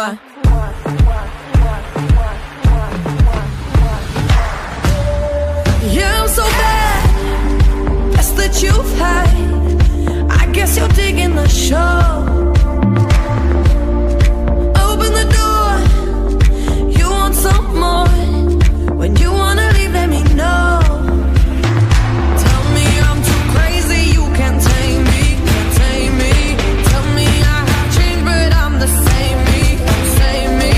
Mwah. Yeah, I'm so bad. Best that you've had. I guess you're digging the show. Open the door. You want some more. When you wanna leave, let me know. Tell me I'm too crazy, you can't tame me, can't tame me. Tell me I have changed, but I'm the same me, same me.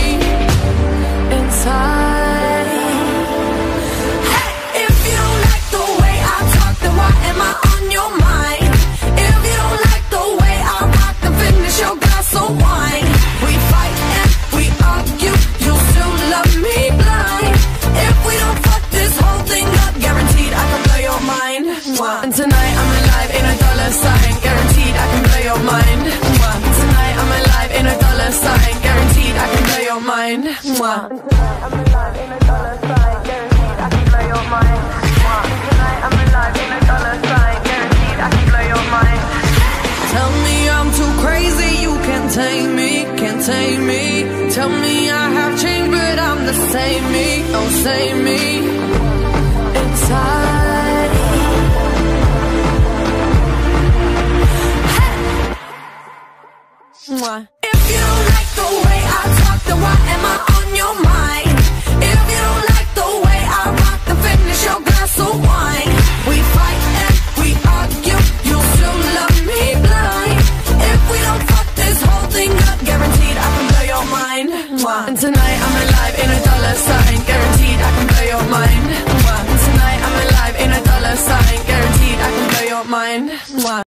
Inside. Hey, if you don't like the way I talk, then why am I on your mind? If you don't like the way I rock, then finish your glass of wine. We fight and we argue, you still love me blind. If we don't fuck this whole thing up, guaranteed I can blow your mind. And tonight I'm alive in a dollar sign, guaranteed I can blow your mind. And tonight I'm alive in a dollar sign, guaranteed I can blow your mind. And tonight I'm alive in a dollar sign, guaranteed I can blow your mind. Tonight I'm alive in a dollar sign, guaranteed I can blow your mind. Tell me I'm too crazy, you can't tame me, can't tame me. Tell me I have changed, but I'm the same me, oh same me. Inside. Hey. If you don't like the way I talk, then why